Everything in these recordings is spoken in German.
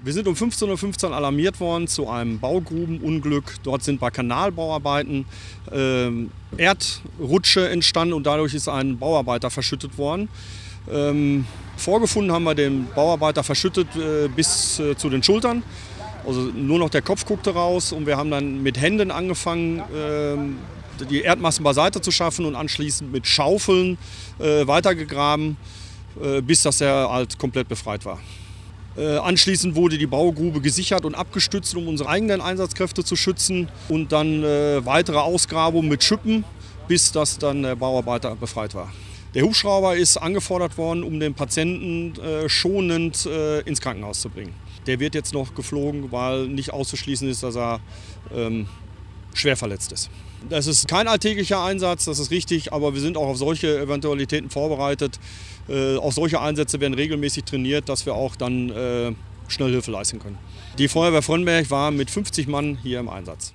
Wir sind um 15:15 Uhr alarmiert worden zu einem Baugrubenunglück. Dort sind bei Kanalbauarbeiten Erdrutsche entstanden und dadurch ist ein Bauarbeiter verschüttet worden. Vorgefunden haben wir den Bauarbeiter verschüttet bis zu den Schultern. Also nur noch der Kopf guckte raus und wir haben dann mit Händen angefangen, die Erdmassen beiseite zu schaffen und anschließend mit Schaufeln weitergegraben, bis dass er halt komplett befreit war. Anschließend wurde die Baugrube gesichert und abgestützt, um unsere eigenen Einsatzkräfte zu schützen. Und dann weitere Ausgrabungen mit Schippen, bis dass dann der Bauarbeiter befreit war. Der Hubschrauber ist angefordert worden, um den Patienten schonend ins Krankenhaus zu bringen. Der wird jetzt noch geflogen, weil nicht auszuschließen ist, dass er schwer verletzt ist. Das ist kein alltäglicher Einsatz, das ist richtig, aber wir sind auch auf solche Eventualitäten vorbereitet. Auch solche Einsätze werden regelmäßig trainiert, dass wir auch dann schnell Hilfe leisten können. Die Feuerwehr Frönnberg war mit 50 Mann hier im Einsatz.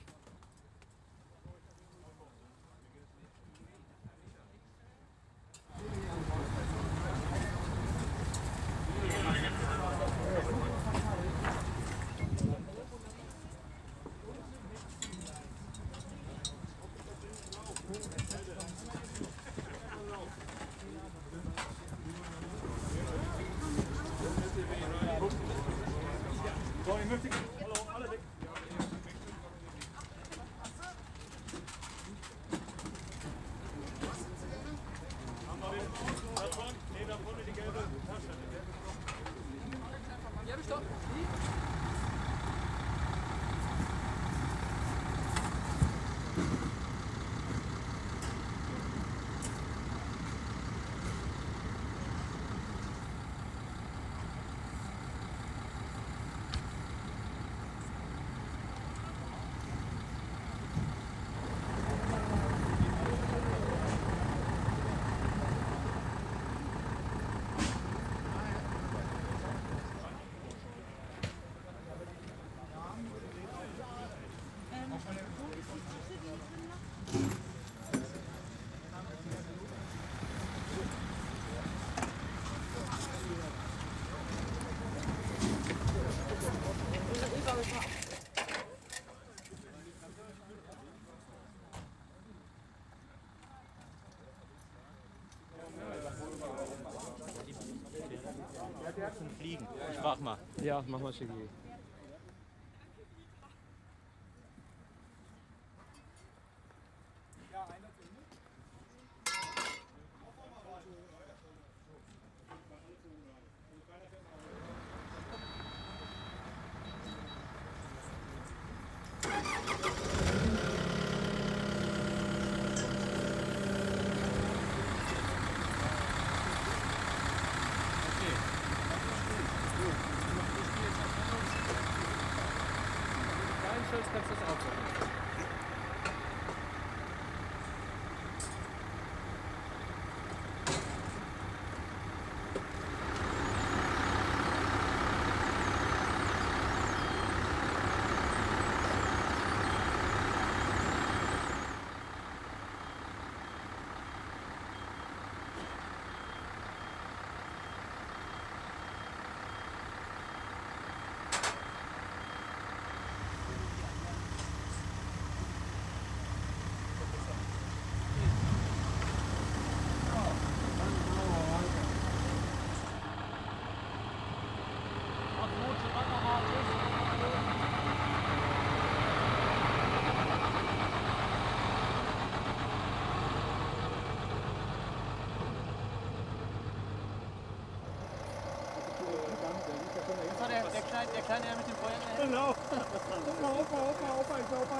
Fliegen. Ich frag mal. Ja, mach mal Schicki. Kannst du das auch sagen. Der Kleine, der mit dem Feuer. Genau. Auf, ich glaube,